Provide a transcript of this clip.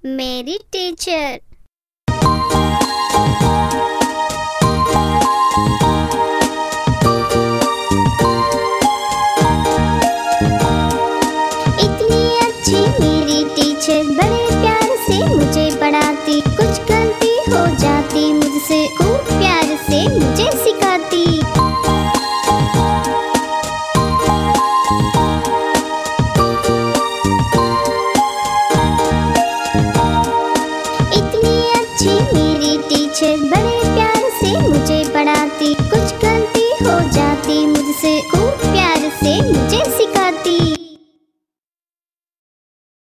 मेरी टीचर। इतनी अच्छी मेरी टीचर, बड़े प्यार से मुझे पढ़ाती, कुछ गलती हो जाती मुझसे खूब प्यार से मुझे सिखाती। इतनी अच्छी मेरी टीचर, बड़े प्यार से मुझे पढ़ाती, कुछ गलती हो जाती मुझसे खूब प्यार से मुझे सिखाती।